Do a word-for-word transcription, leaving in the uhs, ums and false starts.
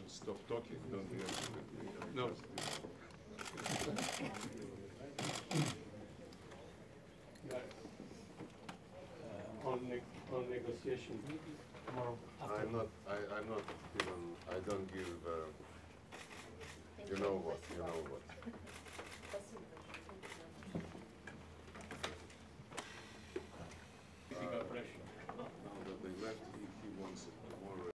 stop talking, don't you? No. Uh, on, ne on negotiation tomorrow. I'm not, I, I'm not even, I don't give, uh, you know what, you know what.